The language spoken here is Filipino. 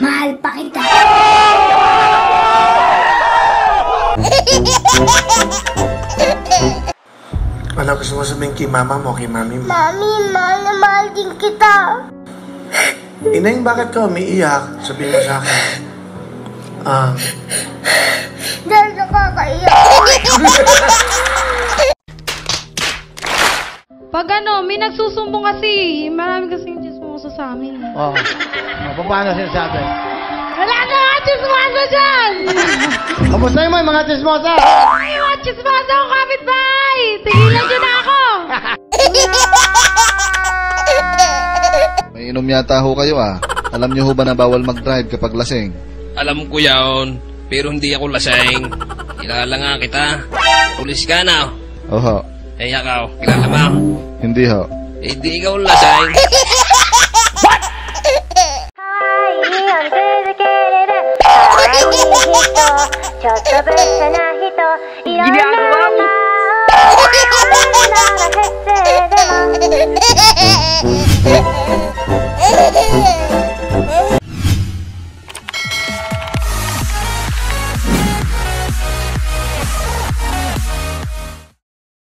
Mahal pa kita. Ano gusto mo sabihin kay mama mo, kay mami mo? Mami, mahal na mahal din kita. Ineng, bakit ka umiiyak? Sabihin mo sa akin. Dahil nakakaiyak. Pag ano, may nagsusumbong kasi. Marami kasing chismoso sa amin. Oo. Paano sinasabi? Wala na nga chismoso dyan! Kamusta yung mga chismosa? Ay, mga chismoso ang kapitbahay! Tigilan nyo na ako! May inom yata ho kayo ah. Alam niyo ho ba na bawal mag-drive kapag lasing? Alam ko yaon, pero hindi ako lasing. Kilala nga kita. Pulis ka na. Oho. Eh, ikaw, kilala mo? Hindi ho. Eh, di ikaw lasing. Ginagawa mo.